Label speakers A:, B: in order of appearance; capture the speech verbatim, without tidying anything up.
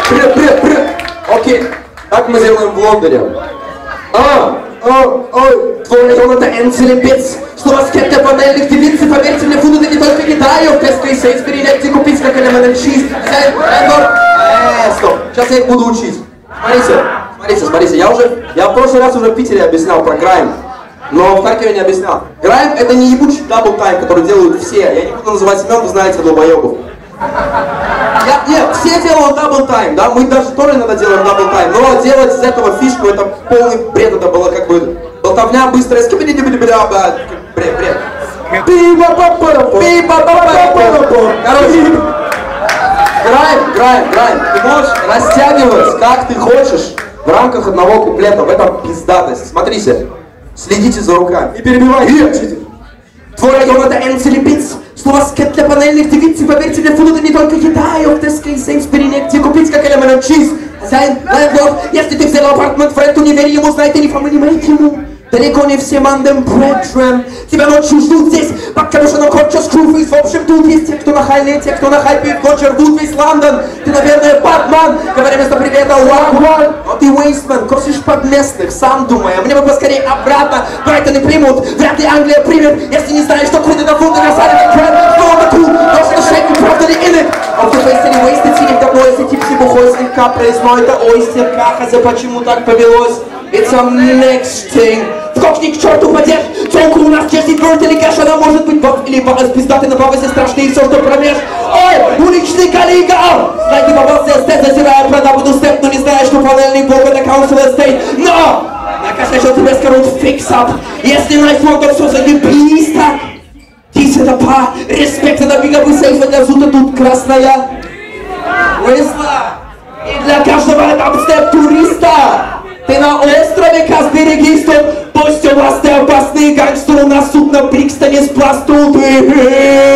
A: Привет, привет, привет. Окей, так мы сделаем в Лондоне. А, а, ой, твой район это Энцелепец. Что вас скетта панельных девиц, поверьте мне, фуды не только Китаю. В Теско и Сейсбери негде купить, как элемент чиз. Э, стоп, сейчас я их буду учить. Смотрите, смотрите, смотрите, я уже, я в прошлый раз уже в Питере объяснял про грайм. Но в Харькове не объяснял. Грайм это не ебучий дабл-тайм, который делают все. Я не буду называть имен, вы знаете, долбоебов. Я, нет, все делают дабл-тайм, да, мы даже тоже иногда делаем дабл-тайм, но делать из этого фишку, это полный бред, это было как бы болтовня быстрая, скибиди-дибиди-бля-бля, бред, бред. Короче, грайм, грайм, грайм, ты можешь растягивать, как ты хочешь, в рамках одного куплета, в этом пиздатость. Смотрите, следите за руками, не перебивайте. Твой район это Энцелепец. Слово скет для панельных девиц, поверьте мне, фуд это не только Китаю. В Теско и Сейсбери негде купить, как элемент чиз. Хозяин, лендлорд, если ты взял апартмент в ренту, не верь ему, знай, ты не фамилимейт ему. Далеко не все мандем брэджем. Тебя ночью ждут здесь, пока уже на корча скруфейс. В общем, тут есть те, кто на хайле, те, кто на хайпе, в ночь рвут весь Лондон. Ты, наверное, Батман, говоря вместо привета, вак-вак. Но ты Уэйстман, косишь под местных, сам думай. А мне бы поскорее обратно, Брайтон и примут. Вряд ли Англия примет, если не знаешь, что круто на фунты красали, как крем. Что он такой, должен шейк, правда ли иных. А ты фейстер и Уэйстед, синих давно, если тип сибухой слегка произной, это ойстер, кахаза, почему так повелось? It's a next thing. Скокни к черту подешь, толку у нас честный тверд или кэш, она может быть бог или баба с пиздаты на бабасе страшный и все, что промеж. Ой, уличный коллега! Знай, ты попался эстет, затирая прода, буду степ, но не знаешь, что панельный бог это council estate. Но! Накосячил тебе скорот фикс-ап. Если найфон, то все заебись так. Дис это па, респект, это биговый сейф, для зута тут красная рысла. И для каждого это степ туриста. Ты на острове, как береги, стоп. Пусть у вас ты опасный гангстер, у нас суд на Брикстоне с пласту. Ты